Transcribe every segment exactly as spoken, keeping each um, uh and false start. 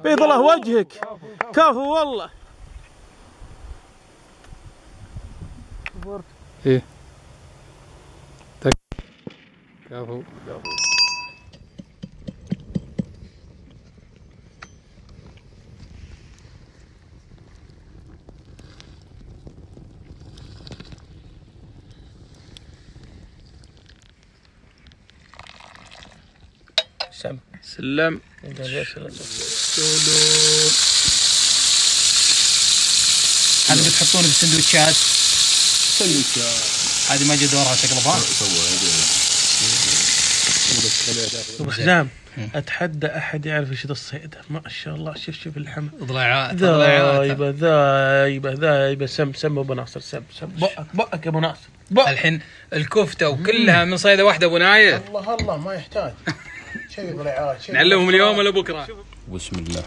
بيض الله وجهك. كفو والله. ايه تك كفو. سم سلم. هذا بتحطونه بالسندوتشات. سندوتشات هذه ما جا دورها تقلبها. ابو حزام اتحدى احد يعرف ايش ذا الصيد. ما شاء الله. شوف شوف اللحم ضليعات ذايبه ذايبه ذايبه. سم سم ابو ناصر. سم سم بقك بقك يا ابو ناصر. بق. الحين الكفته وكلها من صيده واحده ابو نايف. الله الله ما يحتاج. شوف ضليعات. نعلمهم اليوم ولا بكره؟ بسم الله.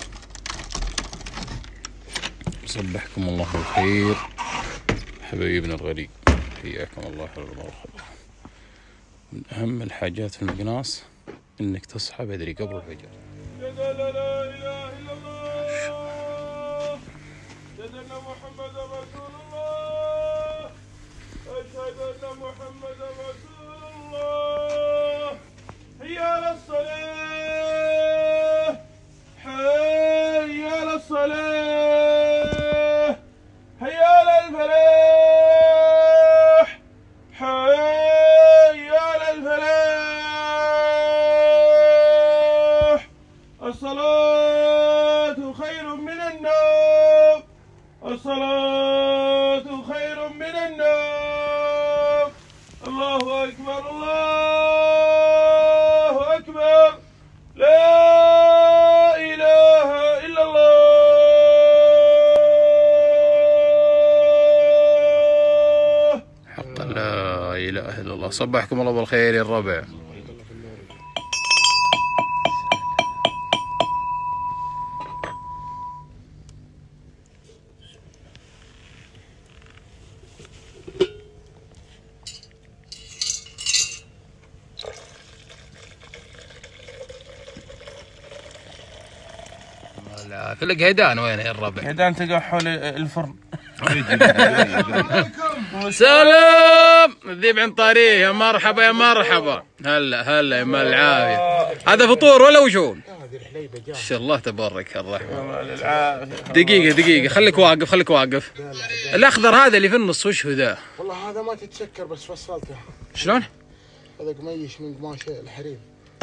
صبحكم الله بالخير حبايبنا الغالي. حياكم الله حول الله وخير. من أهم الحاجات في المقناص إنك تصحى بدري قبل الفجر. أشهد أن لا إله إلا الله. أشهد أن محمدا رسول الله. أشهد أن محمدا رسول الله. حي على الصلاة. حي على الصلاة. حي على الفلاح. حي على الفلاح. الصلاة خير من النوم. الصلاة خير من النوم. الله أكبر الله أكبر. لا إله إلا الله. حق لا إله إلا الله. صبحكم الله بالخير يا الربع. لا في لك هيدان. وين يا الربع؟ هيدان تقع حول الفرن. سلام الذيب عن طريق. يا مرحبا يا مرحبا. هلا هلا يا مال العافية. هذا فطور ولا وشون؟ ما شاء الله تبارك الرحمن. دقيقة دقيقة خليك واقف خليك واقف. الأخضر هذا اللي في النص وش هو ذا؟ والله هذا ما تتسكر بس فصلته. شلون؟ هذا قميش من قماش الحريم.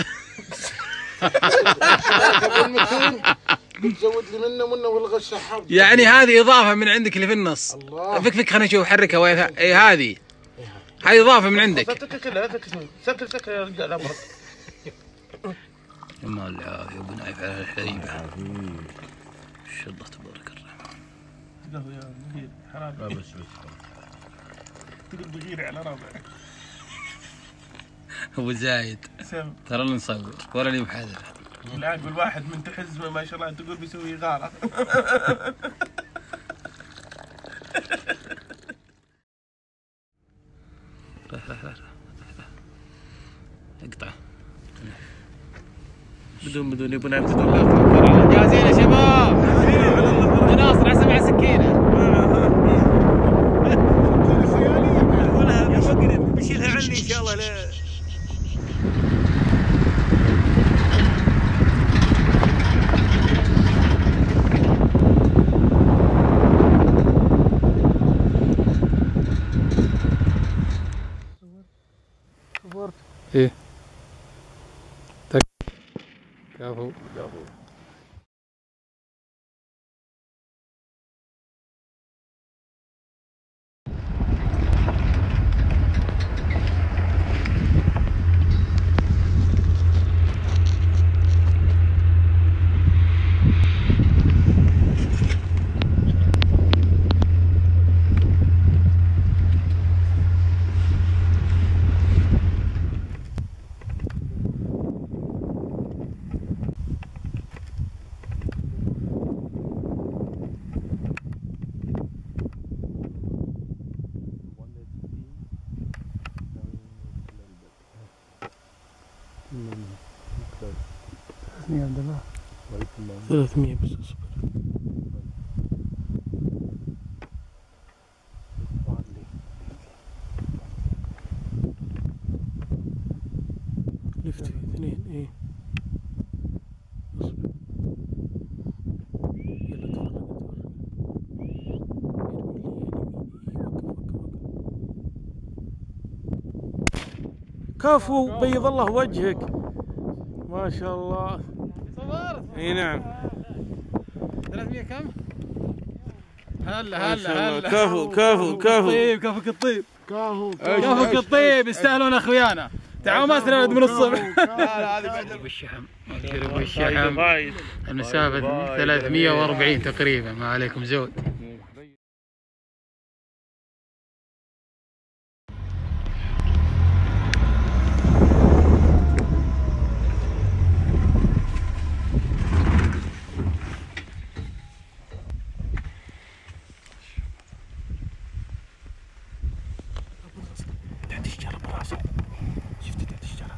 تزود لي منه منه والغى السحاب. يعني هذه إضافة من عندك اللي في النص. الله. فك فك خلينا نشوف حركها وين. اي هذه هذه إضافة من عندك. سكر كلها سكر سكر يا رجال أمرك. يا مال العافية ابو نايف على الحريم. ما شاء الله تبارك الرحمن. قهوة يا مدير حرام. لا بس بس تقول بغيري على رابع. ابو زايد ترى اللي نصور ولا اللي محاذر. بالعقل الواحد من تحزمه ما شاء الله تقول بيسوي غاره. اقطع بدون بدون يبون يبتدون. جاهزين يا شباب؟ ناصر على سبع سكينه. ولا مقرب بيشيلها عني ان شاء الله. لا ايه تك كفو. يا عبد الله ثلاثمية بس اصبر. لفت في اثنين ايه اصبر. يلا ترى كفو بيض الله وجهك ما شاء الله. صبرت. اي نعم. ثلاثمية كم؟ هلا هلا هلا. كفو كفو كفو. طيب كفوك الطيب. كاهو كفوك الطيب يستاهلون اخويانا. تعالوا ما سنود من الصبح. لا لا هذه بعد الشحم. الشحم المسافة ثلاثمية وأربعين تقريبا. ما عليكم زود. تحت الشجرة براسه. شفت تحت الشجرة.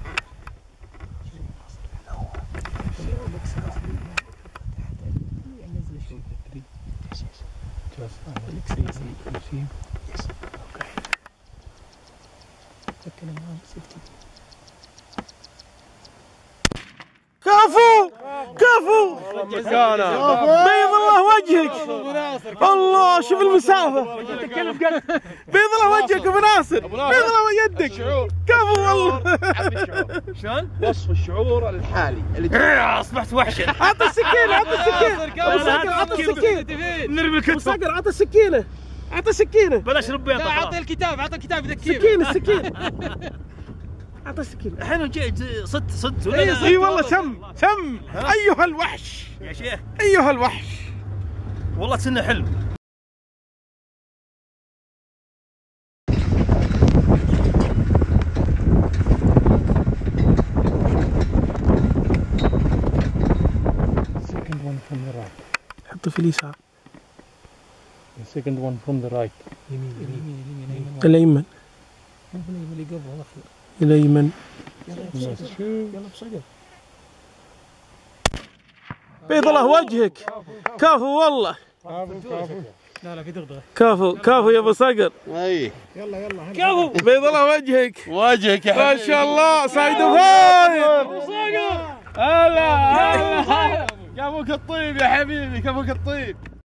كفو كفو بيض الله وجهك. الله شوف المسافة. بيض الله وجهك ابو ناصر. بيض الله يدك. كفو والله. شلون؟ وصف الشعور الحالي اللي اصبحت وحشا. عط السكينة عط السكينة. ابو صقر عط السكينة. نرمي الكتف. ابو صقر عط السكينة. عط السكينة. بلاش ربيع. لا اعطي الكتاب اعطي الكتاب ذكيه. السكينة السكينة. عط السكينة. الحين جيت صدت صدت ولا اي لا؟ اي والله سم سم. ايها الوحش يا شيخ ايها الوحش. والله سنه حلو. Second one from the right. حطه في اليسار. The second one from the right. يمين يمين يمين الايمن. اللي قبل الاخير. الايمن. يلا بصقر. بيض الله وجهك. كفو والله. لا لا في دغدغه. كفو كفو يا ابو صقر. اي يلا يلا كفو بيض الله وجهك. وجهك يا ما حبيبي. شاء الله صايد فاير. هلا هلا كفوك الطيب يا حبيبي كفوك الطيب.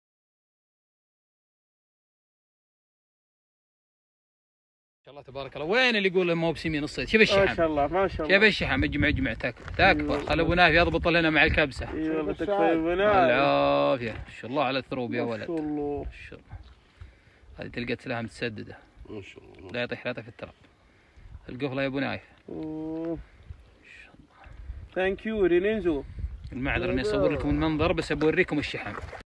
ما شاء الله تبارك الله. وين اللي يقول ما هو بسمين الصيد؟ شوف الشحم. ما شاء الله ما شاء الله. شوف الشحم اجمع اجمع تكفى تكفى. خل ابو نايف يضبط لنا مع الكبسه. اي والله تكفى بنات. العافيه. ما شاء الله على الثروب يا ولد. ما شاء الله. ما شاء الله. هذه تلقى سلاها متسدده. ما شاء الله. لا يطيح لا يطيح في التراب. القفله يا ابو نايف. ثانك يو رينينزو. المعذره اني اصور لكم المنظر بس بوريكم الشحم.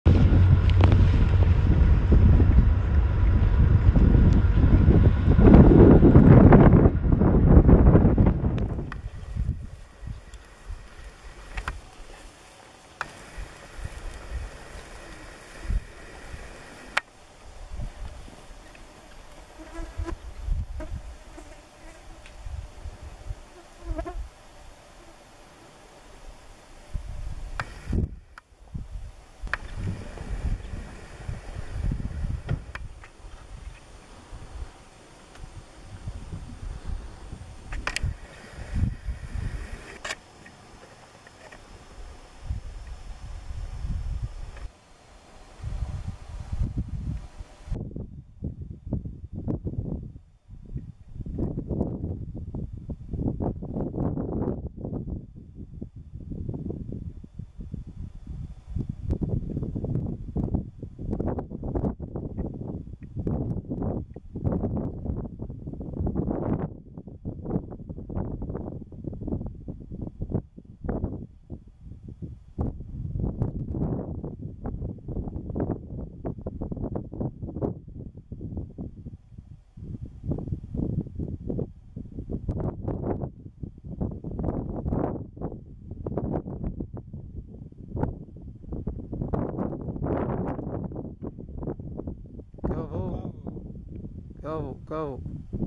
كفو كفو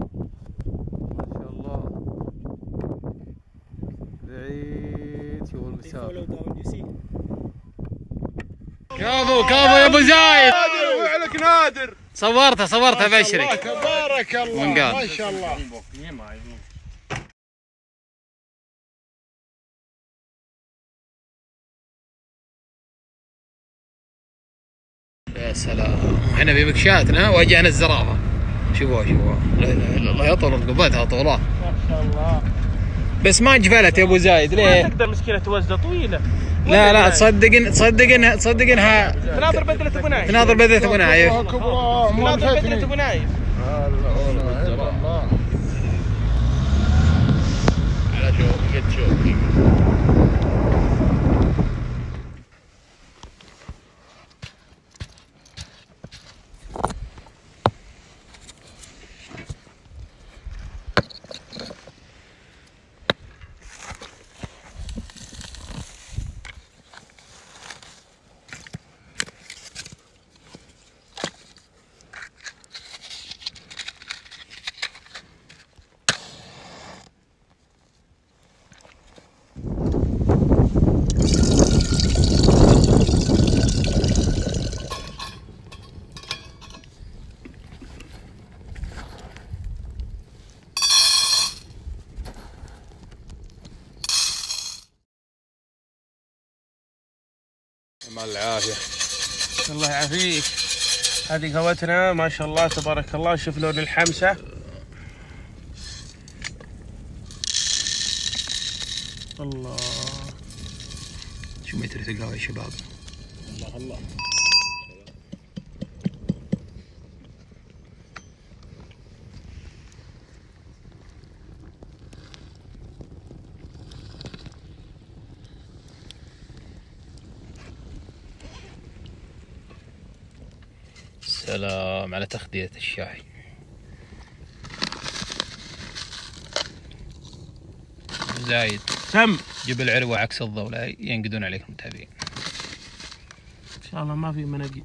ما شاء الله. بعيد شوف المسافة. كفو كفو يا ابو زايد. نادر وفعلك نادر. صورته صورته بشرك. تبارك الله ما شاء الله. يا سلام احنا بمكشاتنا واجهنا الزرافه. شوفوها شوفوها لا اله الا الله يطول رقبتها طولها ما شاء الله. بس ما جفلت يا ابو زايد ليه؟ ما تقدر مسكينه توزه طويله. لا لا تصدق تصدق انها تصدق انها تناظر بدله ابو نايف. تناظر بدله ابو نايف. تناظر بدله ابو نايف. على شوف قد شوف. مال العافية. الله يعافيك. هذه قهوتنا ما شاء الله تبارك الله. شوف لون الحمسة. الله شو متر القهوة يا شباب؟ الله الله. سلام على تخديرة الشاي. زايد تم. جيب العروة عكس الضوء لا ينقدون عليك المتابعين. ان شاء الله ما في مناقيد.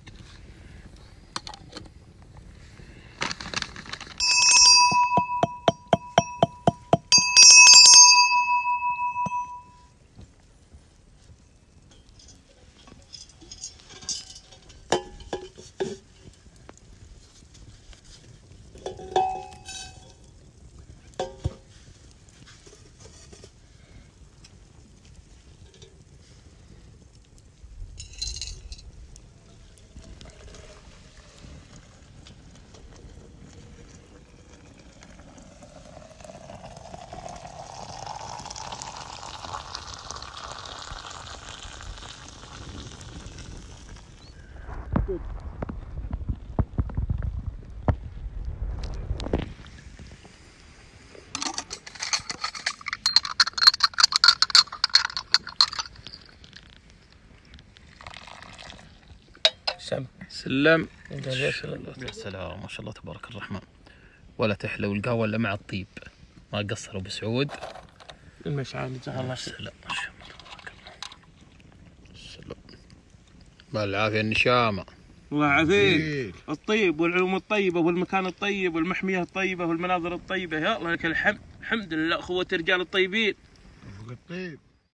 سم سلم. يا سلام ما شاء الله تبارك الرحمن. ولا تحلو القهوة الا مع الطيب. ما قصروا بسعود. المشعل جزاه الله خير. سلام ما شاء الله تبارك الله. سلام. بالعافية النشامة. الله يعافيك. الطيب والعلوم الطيبة والمكان الطيب والمحمية الطيبة والمناظر الطيبة. يا الله لك الحمد. الحمد لله اخوة الرجال الطيبين. الطيب.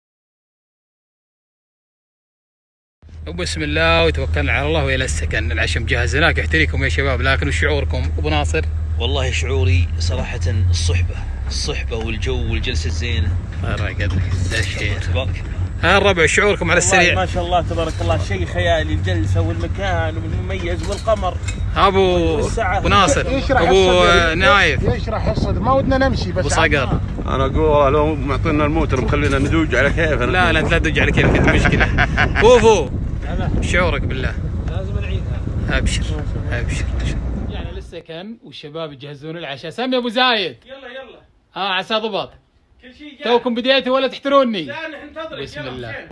وبسم الله وتوكلنا على الله والى السكن. العشاء مجهز هناك يحتريكم يا شباب. لكن وش شعوركم ابو ناصر؟ والله شعوري صراحة الصحبة الصحبة والجو والجلسة الزينة. الله يقدرك يا شيخ. تبارك ها الربع شعوركم على السريع؟ ما شاء الله تبارك الله شيء خيالي. الجلسة والمكان والمميز والقمر. ابو ابو ناصر ابو نايف يشرح الصدر. ما ودنا نمشي بس ابو صقر. انا اقول لو معطينا الموتر مخلينا ندوج على كيفنا. لا لا انت لا تدوج على كيفك انت مشكلة. فوفو شعورك بالله؟ لازم نعيدها. ابشر ابشر. يعني للسكن والشباب يجهزون العشاء. سمي ابو زايد. يلا يلا. ها عسى ضبط. كل شيء جاهز. توكم بديتوا ولا تحتروني؟ لا ننتظرك. بسم الله.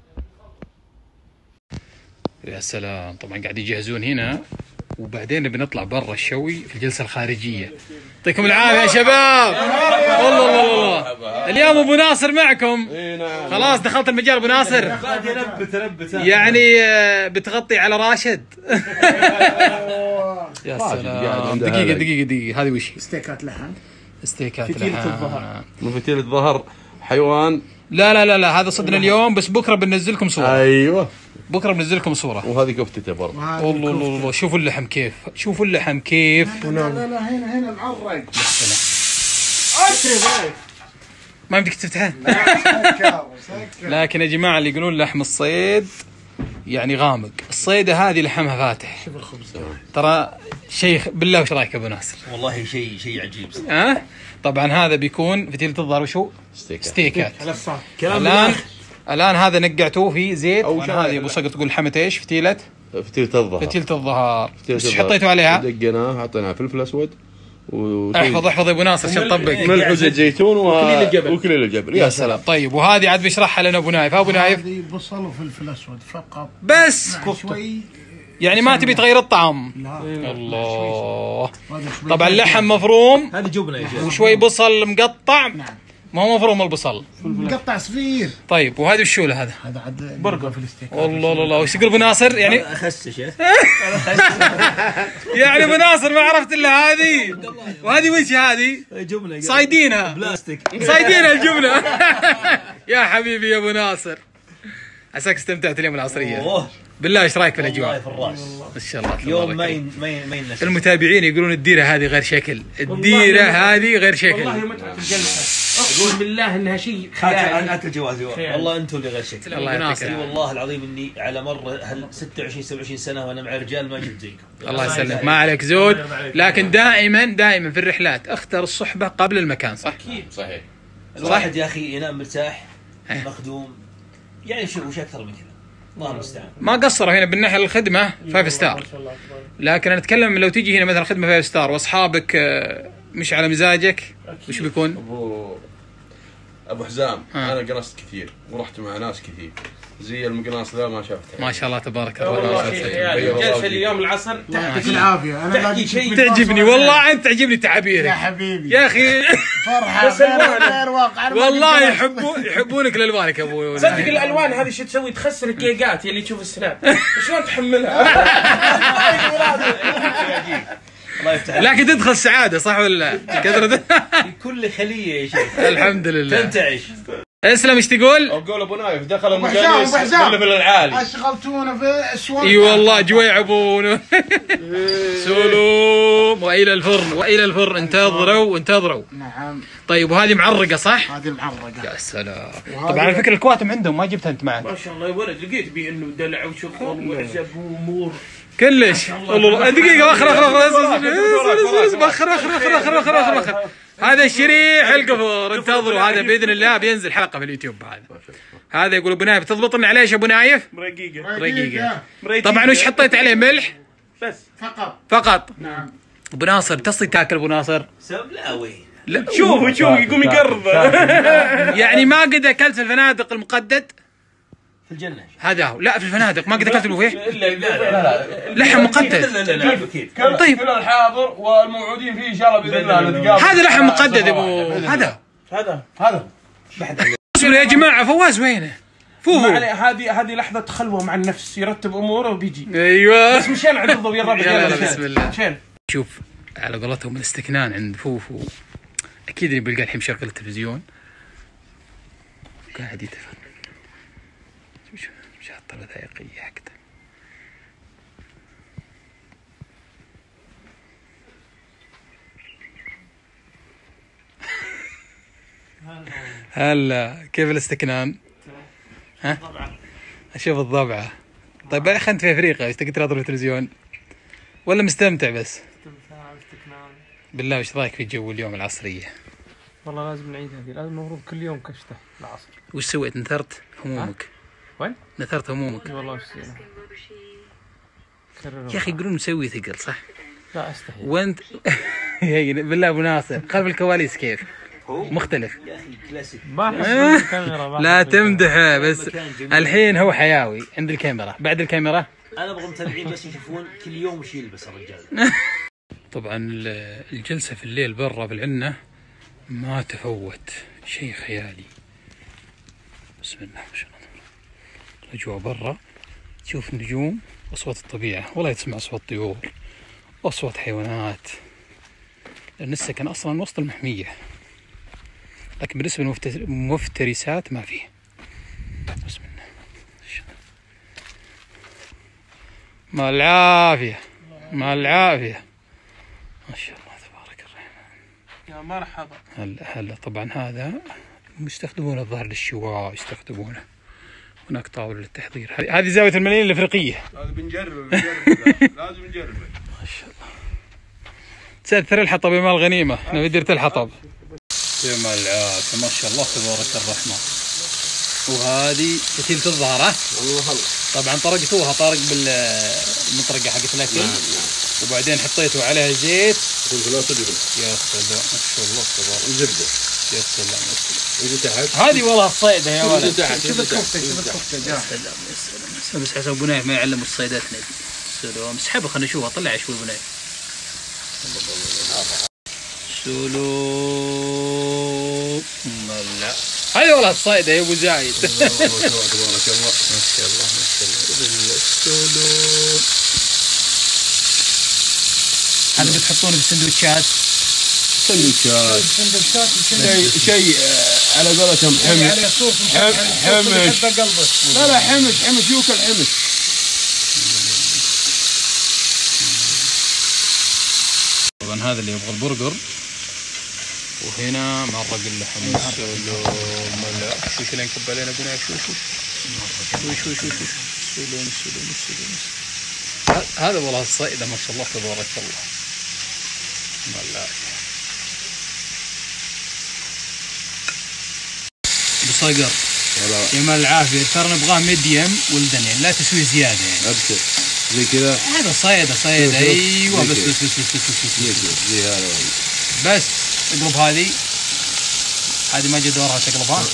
يا سلام. طبعا قاعد يجهزون هنا وبعدين بنطلع برا الشوي في الجلسة الخارجية. يعطيكم العافية يا شباب. والله والله والله اليوم ابو ناصر معكم. خلاص دخلت المجال ابو ناصر. يعني بتغطي على راشد. يا سلام. دقيقة دقيقة دقيقة. هذه وش؟ ستيكات لحم. ستيكات لحم. من فتيلة ظهر حيوان لا لا لا لا هذا صدنا اليوم، بس بكره بننزل لكم صوره. ايوه بكره بننزل لكم صوره. وهذه كفتته برضه. والله والله والله شوفوا اللحم كيف، شوفوا اللحم كيف. لا لا لا هنا هنا معرق. ما يمديك تفتحه. لكن يا جماعه اللي يقولون لحم الصيد يعني غامق، الصيده هذه لحمها فاتح. شوف الخبز ترى شيء بالله. وش رايك ابو ناصر؟ والله شيء شيء عجيب. ها أه؟ طبعا هذا بيكون فتيله الظهر وشو؟ ستيكات. ستيكات. الان الان هذا نقعتوه في زيت. أو هذه ابو صقر تقول لحمه ايش؟ فتيله فتيله الظهر. فتيله الظهر. ايش حطيتوا عليها؟ دقناه، حطيناها فلفل اسود و احفظ احفظ يا ابو ناصر عشان تطبق. ملح وزيت زيتون وكليل الجبل. وكليل الجبل. يا سلام. طيب وهذه عاد بيشرحها لنا ابو نايف. ها ابو نايف؟ هذه بصل وفلفل اسود فقط بس شوي. يعني ما تبي تغير الطعم؟ لا. الله. طبعا اللحم مفروم. هذه جبنه يا شيخ. وشوي بصل مقطع. ما هو مفروم البصل. مقطع صغير. طيب وهذه وشو له هذا؟ هذا عاد برجر في الستيك. والله الله. وش يقول ابو ناصر يعني؟ اخسش يا يعني ابو ناصر ما عرفت الا هذه. وهذه وش هذه؟ جبنه صايدينها بلاستيك. صايدينها الجبنه. يا حبيبي يا ابو ناصر، عساك استمتعت اليوم العصريه. بالله ايش رايك في الاجواء؟ في الراس ما شاء الله. يوم ما ين ما ين ما ينسى. المتابعين يقولون الديره هذه غير شكل، الديره هذه غير شكل. والله متعة الجلسة اقسم بالله انها شيء هات خيالي. هات الجواز. والله انتم اللي غير شكل. الله يعطيك اي والله العظيم اني على مر هال ستة وعشرين سبعة وعشرين سنه وانا مع رجال ما جبت زيكم. الله يسلمك، ما عليك زود. لكن دائما دائما في الرحلات اختر الصحبه قبل المكان. صح؟ اكيد صحيح. الواحد يا اخي ينام مرتاح مخدوم، يعني شو وش اكثر من كذا. الله المستعان. ما قصروا هنا بالناحيه الخدمه فايف ستار، لكن انا اتكلم لو تيجي هنا مثلا خدمه فايف ستار واصحابك مش على مزاجك وش بيكون؟ ابو ابو حزام ها. انا قنصت كثير ورحت مع ناس كثير زي المقناص ذا ما شفته. ما شاء الله تبارك الله. والله جلسه اليوم العصر يعطيك العافيه. انا تحكي شيء تعجبني والله، انت تعجبني تعابيرك يا حبيبي يا اخي. فرحه غير واقع. والله يحبون يحبونك الالوانك يا ابوي. صدق الالوان هذه شو تسوي؟ تخسر الكيكات يلي تشوف السناب شلون تحملها؟ الله يفتح. لكن تدخل سعاده صح ولا كثرة؟ في كل خليه يا شيخ. الحمد لله. تنتعش. اسلم ايش تقول؟ اقول ابو نايف دخل أبو المجالس حزام. بالليفل العالي. اشغلتونا في اسواق. اي والله جويع ابونا. سلوم والى الفرن والى الفرن. انتظروا انتظروا. نعم. طيب وهذه معرقه صح؟ هذه المعرقه. يا سلام. طبعا على فكره الكواتم عندهم ما جبتها انت معك. ما شاء الله يا ولد لقيت بي انه دلع وشغل وعزب وامور كلش. والله دقيقه اخر اخر اخر اخر اخر اخر اخر اخر اخر هذا الشريح القفور. انتظروا هذا باذن الله بينزل حلقه في اليوتيوب. هذا هذا يقول ابو نايف تضبطني عليه ايش ابو نايف؟ رقيقه رقيقه. طبعا وش حطيت عليه؟ ملح بس فقط. فقط. نعم. ابو ناصر تصي تاكل ابو ناصر؟ سب لا وين. لا شوفوا شوفوا يقوم يقرب. يعني ما قد اكلت في الفنادق المقدد؟ في الجنه. هذا هو. لا في الفنادق ما قد اكلت البوفيه؟ لا لا لحم مقدد. لا لا لا اكيد. طيب كل الحاضر والموعودين فيه ان شاء الله باذن الله نتقابل. هذا لحم مقدد يا ابو. هذا هذا هذا اصبر يا جماعه. فواز وينه؟ فوهو. هذه هذه لحظه خلوه مع النفس يرتب اموره وبيجي. ايوه بس مشينا عند الضوء يا الربع. يلا بسم الله. مشينا. شوف على قولتهم الاستكنان عند فوفو اكيد اللي بيلقى الحين مشغل التلفزيون قاعد يتفرج. شوف شاطر الوثائقيه حقته. هلا كيف الاستكنان؟ ها؟ اشوف الضبعه. طيب يا اخي انت في افريقيا ايش تقدر تناظر التلفزيون؟ ولا مستمتع بس؟ بالله وش رايك في جو اليوم العصريه؟ والله لازم نعيد هذه، لازم المفروض كل يوم كشته العصر. وش سويت؟ نثرت همومك؟ وين؟ نثرت همومك؟ والله وش سوينا؟ يا اخي يقولون مسوي ثقل صح؟ لا استحي. وانت بالله ابو ناصر خلف الكواليس كيف؟ مختلف يا اخي كلاسيك. لا تمدحه بس الحين هو حيوي عند الكاميرا. بعد الكاميرا انا ابغى متابعين بس يشوفون كل يوم وش يلبس الرجال. طبعا الجلسه في الليل برا في العنه ما تفوت شيء خيالي. بسم الله ما شاء الله. الاجواء برا تشوف نجوم واصوات الطبيعه، والله تسمع اصوات طيور واصوات حيوانات، لان السكن اصلا وسط المحميه. لكن بالنسبة للمفترسات ما فيه. بسم الله. مع العافية مع العافية ما شاء الله تبارك الرحمن. يا مرحبا. هلا هلا طبعا هذا يستخدمونه الظاهر للشواء، يستخدمونه هناك طاولة للتحضير. هذه زاوية الملايين الافريقية. هذا بنجرب بنجرب لازم نجربه. ما شاء الله. تأثر الحطب يا مال غنيمة، نبي ديرة الحطب. يا مال العافية ما شاء الله تبارك الرحمن. وهذه فتيلة الظهر ها؟ الله الله. طبعا طرقتوها طارق بالمطرقة حقت الاكل. نعم نعم. وبعدين حطيتوا عليها زيت. فلفل اسود. يا سلام ما شاء الله تبارك. وزبدة. يا سلام يا سلام. اللي تحت. هذه والله الصيدة يا ولد. اللي تحت. شوف الكفتة شوف الكفتة يا سلام يا سلام. بس حسب بنايف ما يعلم الصيداتنا. سلام اسحبها خلينا نشوفها طلع شوي بنايف. سلوم ملا هذه والله الصيدة يا ابو زايد. تبارك الله ما شاء الله ما شاء الله. سلوم هذا بتحطونه في السندوتشات. سندوتشات سندوتشات شيء شيء على قولتهم حمش عليه صوص حمش قلبه. لا لا حمش حمش يوكل حمش. طبعا هذا اللي يبغى البرجر. وهنا معرق اللحم. سلوم ملا شو شو لين كب علينا ابونا شو شو شو شو شو شو سلوم سلوم سلوم. هذا والله الصيدة ما شاء الله تبارك الله. ملا بصقر يا مال العافية. ترى نبغاه ميديم ولدن يعني لا تسوي زيادة يعني. ابشر زي كذا. هذا صيدة صيدة ايوه. بس بس بس بس بس بس زي هذا بس اقلب هذه. هذه ما جا دورها تقلبها.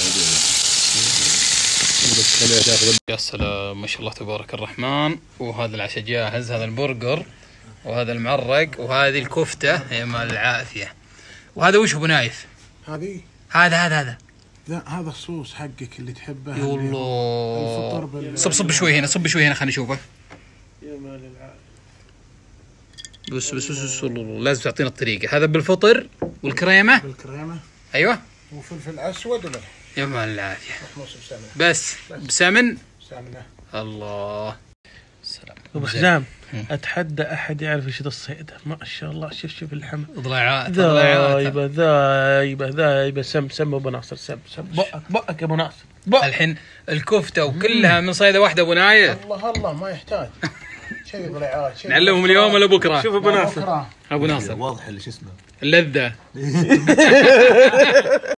يا سلام ما شاء الله تبارك الرحمن. وهذا العشاء جاهز. هذا البرجر وهذا المعرق وهذه الكفتة يا مال العافية. وهذا وش ابو نايف؟ هذه هذا هذا هذا لا هذا الصوص حقك اللي تحبه. يا الله. الفطر بال صب صب شوي هنا صب شوي هنا خلينا نشوفه. يا مال العافية. بس بس بس, بس لازم تعطينا الطريقة. هذا بالفطر والكريمة. بالكريمة ايوه. وفلفل اسود وملح. يا مال العافية. محموص بسمنة. بس بسمن. سمنة. الله. السلام. ابو حزام اتحدى احد يعرف ايش ذا الصيدة. ما شاء الله شوف شوف اللحم ضلعات ذايبة ذايبة ذايبة. سم سم ابو ناصر سم سم بقك بقك يا ابو ناصر بقك. الحين الكفتة وكلها من صيدة واحدة ابو نايف. الله الله ما يحتاج شيء ضلعات. نعلمهم اليوم ولا بكرة؟ شوف ابو ناصر ابو ناصر واضح اللي شو اسمه اللذة.